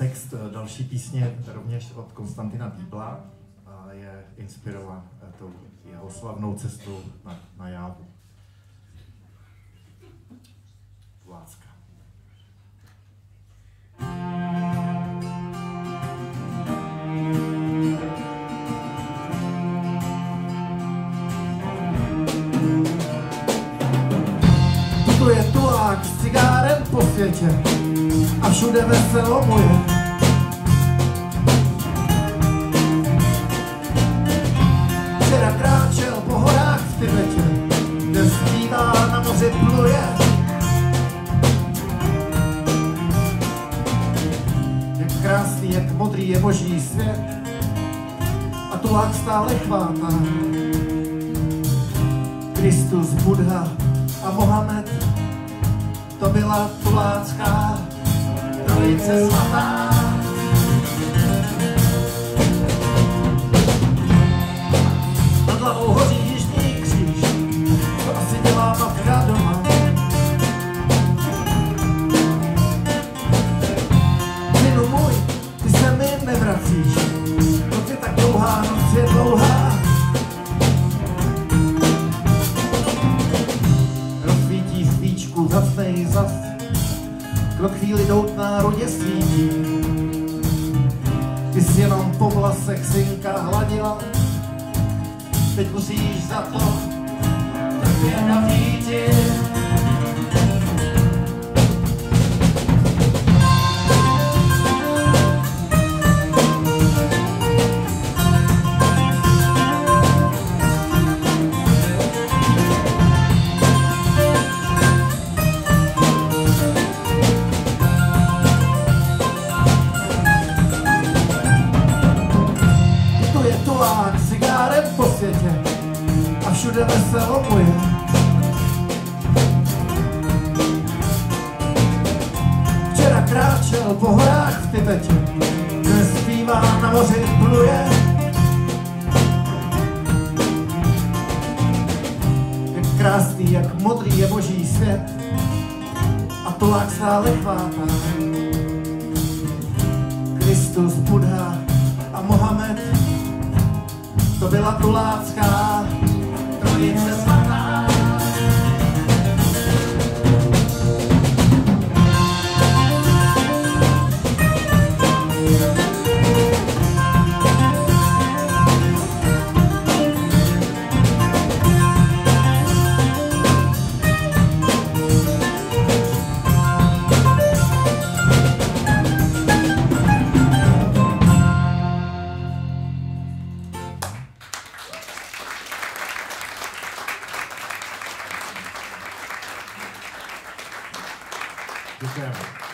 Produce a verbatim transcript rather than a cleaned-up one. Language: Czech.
Text další písně rovněž od Konstantina Dýbla a je inspirován tou jeho slavnou cestou na, na Jávu. Láska. Putuje tulák s cigárem po světě a všude veselo mu je. Včera kráčel po horách v Tibetě, kde zpívá, na moři pluje. Jak krásný, jak modrý je boží svět a tulák stále chvátá. Kristus, Buddha a Mohamed, to byla tulácká trojice svatá. Nad hlavou hoří jižní kříž, to asi dělá matka doma. Synu můj, ty se mi nevracíš, noc je tak dlouhá, noc je dlouhá. Rozsvítí svíčku, zasnej zas, kdo chvíli doutná rudě svítí. Ty jsi jenom po vlasech synka hladila, teď musíš za to trpět a vnítit. S cigárem po světě a všude veselo mu je. Včera kráčel po horách v Tibetě, kde zpívá, na moři pluje. Jak krásný, jak modrý je boží svět a tulák stále chvátá. Kristus, Buddha a Mohamed, to byla tulácká trojice svatá. Děkujeme.